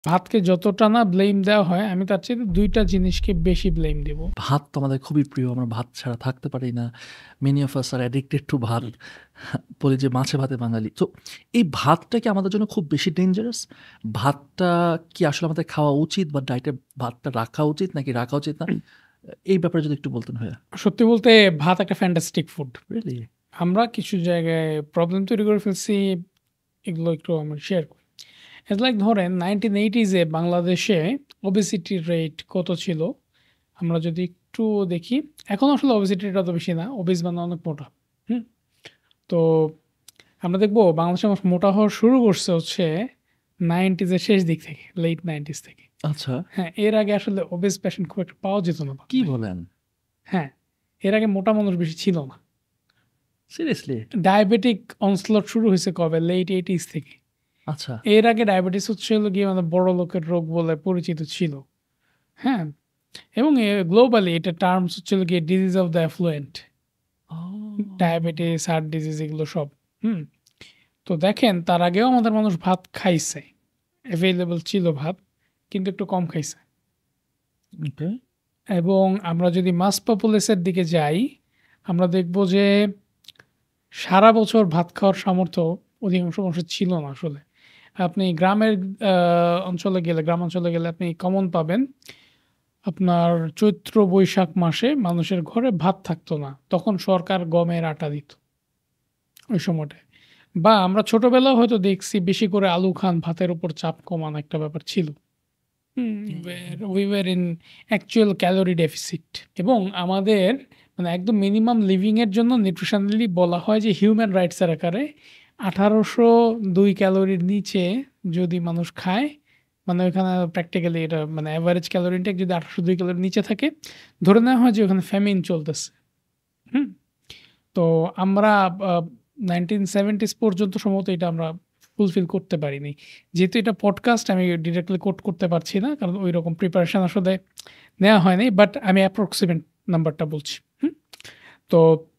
ভাতকে যতটা না ব্লেম দেওয়া হয়, আমি তার চাইতে ২ টা জিনিসকে বেশি ব্লেম দিব। ভাত তো আমাদের খুবই প্রিয়। আমরা ভাত ছাড়া থাকতে পারি না। Many of us are addicted to ভাত। বলি যে মাছে ভাতে বাঙালি। তো এই ভাতটা কি আমাদের জন্য খুব বেশি ডেঞ্জারাস? ভাতটা কি আসলে আমাদের খাওয়া উচিত বা ডায়েটে ভাতটা রাখা উচিত নাকি রাখা উচিত না? এই ব্যাপারে যদি একটু বলতেন ভাইয়া। সত্যি বলতে ভাত একটা ফ্যান্টাস্টিক ফুড। রিয়ালি? আমরা কিছু জায়গায় প্রবলেম তৈরি করে ফেলছি, এগুলো একটু আমরা শেয়ার করি। ইটস লাইক ধরেন 1980s এ বাংলাদেশে ওবেসিটি রেট কত ছিল? আমরা যদি একটু দেখি, এখন আসলে ওবেসিটি রেট অত বেশি না। ওবেস মানে অনেক মোটা। হুম? তো আমরা দেখব বাংলাদেশের মানুষ মোটা হওয়া শুরু করছে হচ্ছে 90s এর শেষ দিক থেকে, লেট 90s থেকে। আচ্ছা। হ্যাঁ, এর আগে আসলে ওবেস পেশেন্ট খুব একটা পাওয়া যেত না কি বাংলাদেশে। বলেন? হ্যাঁ, এর আগে মোটা মানুষ বেশি ছিল না। সিরিয়াসলি? ডায়াবেটিক অনস্লট শুরু হইছে কবে? লেট 80s থেকে। আচ্ছা। এর আগে ডায়াবেটিস হচ্ছে হলো গিয়ে মানে বড় লোকের রোগ বলে পরিচিত ছিল। হ্যাঁ? এবং গ্লোবালি এটা টার্মস হচ্ছে হলো গিয়ে ডিজিজ অফ দ্য অ্যাফ্লুয়েন্ট। ও! ডায়াবেটিস, হার্ট ডিজিজ এগুলো সব। হুম? তো দেখেন তার আগেও আমাদের মানুষ ভাত খাইছে। এভেইলেবল ছিল ভাত, কিন্তু একটু কম খাইছে। ওকে। এবং আমরা যদি মাস পপুলেসের দিকে যাই, আমরা দেখব যে সারা বছর ভাত খাওয়ার সামর্থ্য অধিকাংশ মানুষের ছিল না আসলে। আপনি গ্রামের আ গ্রামাঞ্চলে গেলে আপনি কমন পাবেন। আপনার চৈত্র, বৈশাখ মাসে মানুষের ঘরে ভাত থাকতো না। তখন সরকার গমের আটা দিত ওই সময়টায়। বা আমরা ছোটবেলাও হয়তো দেখছি বেশি করে আলু খান, ভাতের উপর চাপ কমান একটা ব্যাপার ছিল। হুম, we were in actual calorie deficit এবং আমাদের মানে একদম মিনিমাম লিভিং এর জন্য নিউট্রিশনালি বলা হয় যে হিউম্যান রাইটস এর আকারে ১৮০২ ক্যালোরির নিচে যদি মানুষ খায়, মানে ওইখানে প্র্যাকটিক্যালি এটা মানে এভারেজ ক্যালোরি ইনটেক যদি ১৮০২ ক্যালোরির নিচে থাকে, ধরে নেওয়া হয় যে ওখানে ফ্যামিন চলতেছে। হুম? তো আমরা আ 1970s পর্যন্ত সম্ভবত এটা আমরা ফুলফিল করতে পারিনি। যেহেতু এটা পডকাস্ট আমি ডিরেক্টলি কোট করতে পারছি না। কারণ ঐরকম প্রিপারেশন আসলে নেওয়া হয়নি। বাট আমি অ্যাপ্রক্সিমেট নাম্বারটা বলছি। হুম? তো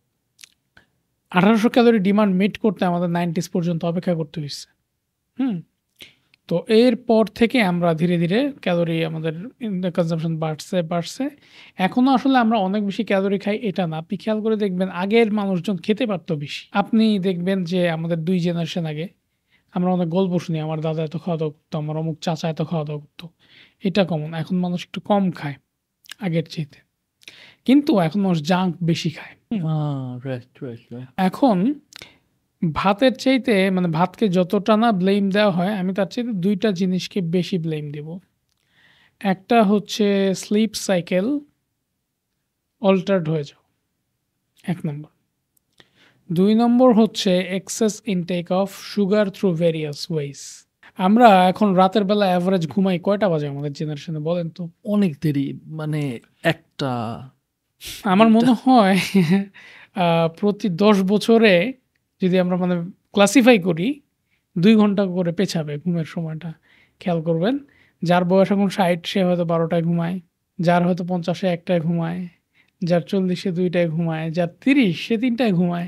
১৮০০ ক্যালোরি ডিমান্ড মিট করতে আমাদের 90s পর্যন্ত অপেক্ষা করতে হইছে। হুম? তো এরপর থেকে আমরা ধীরে, ধীরে ক্যালোরি আমাদের কনজাম্পশন বাড়ছে। এখনো আসলে আমরা অনেক বেশি ক্যালোরি খাই এটা না। আপনি খেয়াল করে দেখবেন আগের মানুষজন খেতে পারত বেশি। আপনি দেখবেন যে আমাদের ২ জেনারেশন আগে আমরা অনেক গল্প শুনি। আমার দাদা এত খাওয়া-দাওয়া করতো, আমার অমুক চাচা এত খাওয়া-দাওয়া করতো। এটা কমন। এখন মানুষ একটু কম খায় আগের চাইতে। কিন্তু এখন মানুষ জাঙ্ক বেশি খায়। হুম? Ah right. এখন ভাতের চাইতে মানে ভাতকে যতটা না ব্লেম দেওয়া হয়, আমি তার চাইতে ২ টা জিনিসকে বেশি ব্লেম দিব। একটা হচ্ছে স্লিপ সাইকেল অল্টারড হয়ে যাওয়া, ১ নম্বর। ২ নম্বর হচ্ছে excess intake of sugar through various ways. আমরা এখন রাতের বেলা এভারেজ ঘুমাই কয়টা বাজে আমাদের জেনারেশনে বলেন তো? অনেক দেরি। মানে ১টা, আমার ২টা। মনে হয় আ প্রতি ১০ বছরে যদি আমরা মানে ক্লাসিফাই করি ২ ঘন্টা করে পেছাবে ঘুমের সময়টা। খেয়াল করবেন। যার বয়স এখন ৬০ সে হয়তো ১২ টায় ঘুমায়। যার হয়তো ৫০ সে ১ টায় ঘুমায়। যার ৪০ সে ২ টায় ঘুমায়। যার ৩০ সে ৩ টায় ঘুমায়।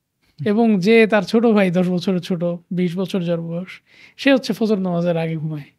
এবং যে তার ছোট ভাই ১০ বছরের ছোট, ২০ বছর যার বয়স, সে হচ্ছে ফজর নামাজের আগে ঘুমায়।